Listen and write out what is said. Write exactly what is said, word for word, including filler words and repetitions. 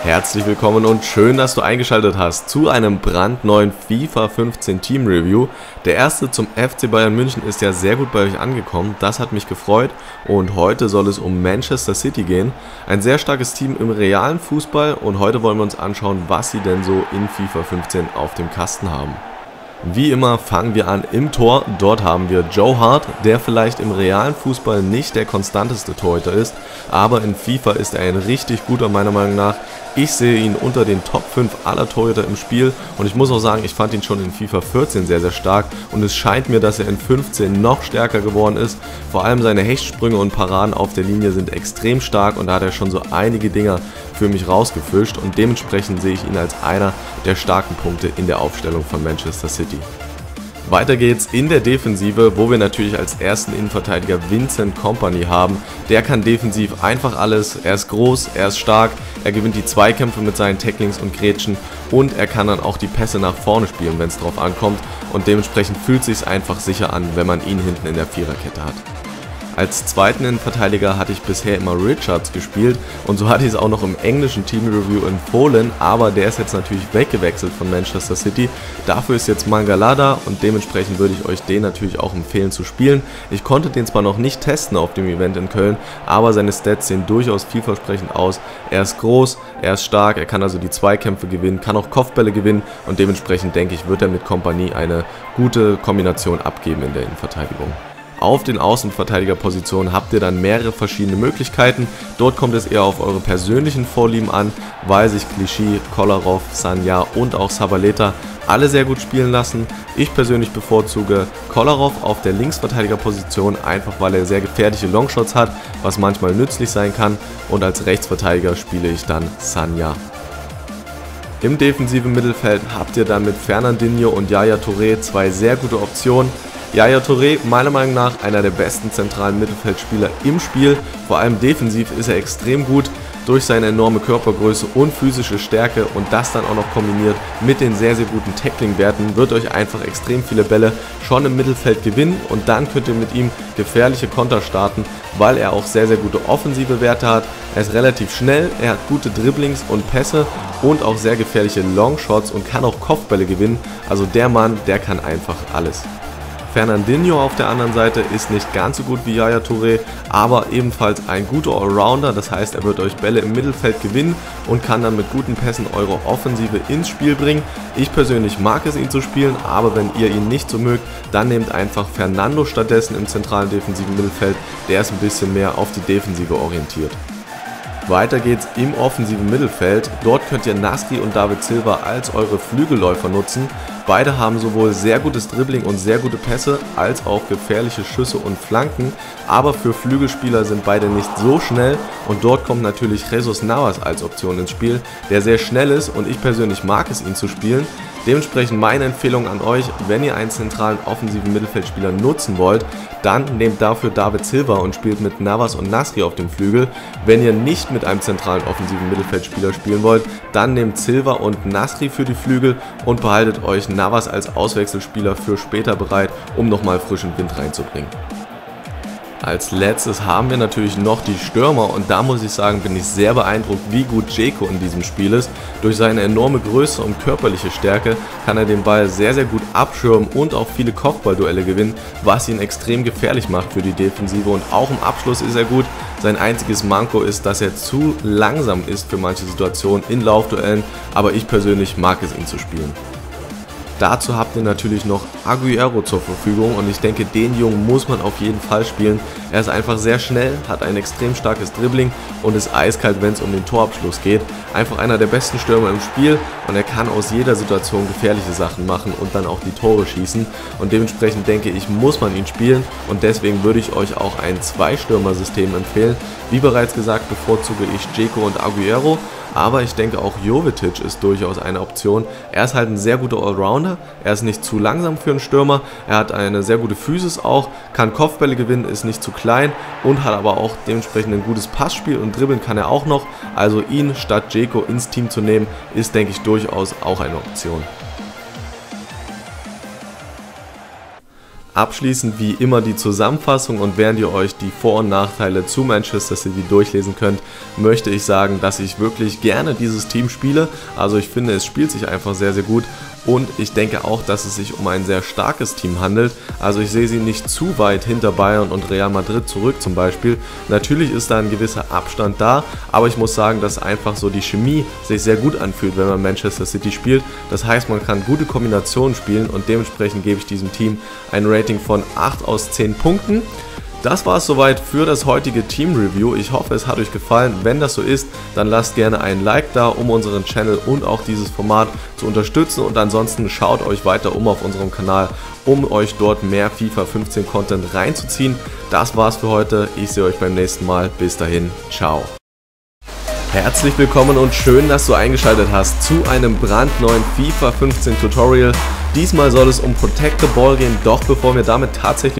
Herzlich willkommen und schön, dass du eingeschaltet hast zu einem brandneuen FIFA fünfzehn Team Review. Der erste zum F C Bayern München ist ja sehr gut bei euch angekommen, das hat mich gefreut und heute soll es um Manchester City gehen. Ein sehr starkes Team im realen Fußball und heute wollen wir uns anschauen, was sie denn so in FIFA fünfzehn auf dem Kasten haben. Wie immer fangen wir an im Tor, dort haben wir Joe Hart, der vielleicht im realen Fußball nicht der konstanteste Torhüter ist, aber in FIFA ist er ein richtig guter meiner Meinung nach. Ich sehe ihn unter den Top fünf aller Torhüter im Spiel und ich muss auch sagen, ich fand ihn schon in FIFA vierzehn sehr sehr stark und es scheint mir, dass er in fünfzehn noch stärker geworden ist. Vor allem seine Hechtsprünge und Paraden auf der Linie sind extrem stark und da hat er schon so einige Dinger für mich rausgefischt und dementsprechend sehe ich ihn als einer der starken Punkte in der Aufstellung von Manchester City. Weiter geht's in der Defensive, wo wir natürlich als ersten Innenverteidiger Vincent Kompany haben. Der kann defensiv einfach alles, er ist groß, er ist stark, er gewinnt die Zweikämpfe mit seinen Tacklings und Grätschen und er kann dann auch die Pässe nach vorne spielen, wenn es drauf ankommt und dementsprechend fühlt es sich einfach sicher an, wenn man ihn hinten in der Viererkette hat. Als zweiten Innenverteidiger hatte ich bisher immer Richards gespielt und so hatte ich es auch noch im englischen Team Review empfohlen, aber der ist jetzt natürlich weggewechselt von Manchester City. Dafür ist jetzt Mangala da und dementsprechend würde ich euch den natürlich auch empfehlen zu spielen. Ich konnte den zwar noch nicht testen auf dem Event in Köln, aber seine Stats sehen durchaus vielversprechend aus. Er ist groß, er ist stark, er kann also die Zweikämpfe gewinnen, kann auch Kopfbälle gewinnen und dementsprechend denke ich, wird er mit Kompany eine gute Kombination abgeben in der Innenverteidigung. Auf den Außenverteidigerpositionen habt ihr dann mehrere verschiedene Möglichkeiten. Dort kommt es eher auf eure persönlichen Vorlieben an, weil sich Clichy, Kolarov, Sagna und auch Zabaleta alle sehr gut spielen lassen. Ich persönlich bevorzuge Kolarov auf der Linksverteidigerposition, einfach weil er sehr gefährliche Longshots hat, was manchmal nützlich sein kann. Und als Rechtsverteidiger spiele ich dann Sagna. Im defensiven Mittelfeld habt ihr dann mit Fernandinho und Yaya Touré zwei sehr gute Optionen. Yaya Touré, meiner Meinung nach einer der besten zentralen Mittelfeldspieler im Spiel, vor allem defensiv ist er extrem gut durch seine enorme Körpergröße und physische Stärke und das dann auch noch kombiniert mit den sehr sehr guten Tackling-Werten wird euch einfach extrem viele Bälle schon im Mittelfeld gewinnen und dann könnt ihr mit ihm gefährliche Konter starten, weil er auch sehr sehr gute offensive Werte hat. Er ist relativ schnell, er hat gute Dribblings und Pässe und auch sehr gefährliche Longshots und kann auch Kopfbälle gewinnen, also der Mann, der kann einfach alles. Fernandinho auf der anderen Seite ist nicht ganz so gut wie Yaya Touré, aber ebenfalls ein guter Allrounder, das heißt er wird euch Bälle im Mittelfeld gewinnen und kann dann mit guten Pässen eure Offensive ins Spiel bringen. Ich persönlich mag es ihn zu spielen, aber wenn ihr ihn nicht so mögt, dann nehmt einfach Fernando stattdessen im zentralen defensiven Mittelfeld, der ist ein bisschen mehr auf die Defensive orientiert. Weiter geht's im offensiven Mittelfeld. Dort könnt ihr Nasri und David Silva als eure Flügelläufer nutzen. Beide haben sowohl sehr gutes Dribbling und sehr gute Pässe, als auch gefährliche Schüsse und Flanken. Aber für Flügelspieler sind beide nicht so schnell und dort kommt natürlich Jesus Navas als Option ins Spiel, der sehr schnell ist und ich persönlich mag es, ihn zu spielen. Dementsprechend meine Empfehlung an euch, wenn ihr einen zentralen offensiven Mittelfeldspieler nutzen wollt, dann nehmt dafür David Silva und spielt mit Navas und Nasri auf dem Flügel. Wenn ihr nicht mit einem zentralen offensiven Mittelfeldspieler spielen wollt, dann nehmt Silva und Nasri für die Flügel und behaltet euch Navas als Auswechselspieler für später bereit, um nochmal frischen Wind reinzubringen. Als letztes haben wir natürlich noch die Stürmer und da muss ich sagen, bin ich sehr beeindruckt, wie gut Dzeko in diesem Spiel ist. Durch seine enorme Größe und körperliche Stärke kann er den Ball sehr sehr gut abschirmen und auch viele Kopfballduelle gewinnen, was ihn extrem gefährlich macht für die Defensive und auch im Abschluss ist er gut. Sein einziges Manko ist, dass er zu langsam ist für manche Situationen in Laufduellen, aber ich persönlich mag es, ihn zu spielen. Dazu habt ihr natürlich noch Agüero zur Verfügung und ich denke, den Jungen muss man auf jeden Fall spielen. Er ist einfach sehr schnell, hat ein extrem starkes Dribbling und ist eiskalt, wenn es um den Torabschluss geht. Einfach einer der besten Stürmer im Spiel und er kann aus jeder Situation gefährliche Sachen machen und dann auch die Tore schießen. Und dementsprechend denke ich, muss man ihn spielen und deswegen würde ich euch auch ein Zwei-Stürmer-System empfehlen. Wie bereits gesagt, bevorzuge ich Dzeko und Agüero. Aber ich denke auch Jovetic ist durchaus eine Option. Er ist halt ein sehr guter Allrounder, er ist nicht zu langsam für einen Stürmer, er hat eine sehr gute Physis auch, kann Kopfbälle gewinnen, ist nicht zu klein und hat aber auch dementsprechend ein gutes Passspiel und dribbeln kann er auch noch. Also ihn statt Dzeko ins Team zu nehmen, ist denke ich durchaus auch eine Option. Abschließend wie immer die Zusammenfassung, und während ihr euch die Vor- und Nachteile zu Manchester City durchlesen könnt, möchte ich sagen, dass ich wirklich gerne dieses Team spiele. Also ich finde, es spielt sich einfach sehr, sehr gut. Und ich denke auch, dass es sich um ein sehr starkes Team handelt. Also ich sehe sie nicht zu weit hinter Bayern und Real Madrid zurück zum Beispiel. Natürlich ist da ein gewisser Abstand da, aber ich muss sagen, dass einfach so die Chemie sich sehr gut anfühlt, wenn man Manchester City spielt. Das heißt, man kann gute Kombinationen spielen und dementsprechend gebe ich diesem Team ein Rating von acht aus zehn Punkten. Das war es soweit für das heutige Team-Review. Ich hoffe, es hat euch gefallen. Wenn das so ist, dann lasst gerne ein Like da, um unseren Channel und auch dieses Format zu unterstützen. Und ansonsten schaut euch weiter um auf unserem Kanal, um euch dort mehr FIFA fünfzehn Content reinzuziehen. Das war's für heute. Ich sehe euch beim nächsten Mal. Bis dahin, ciao. Herzlich willkommen und schön, dass du eingeschaltet hast zu einem brandneuen FIFA fünfzehn Tutorial. Diesmal soll es um Protect the Ball gehen, doch bevor wir damit tatsächlich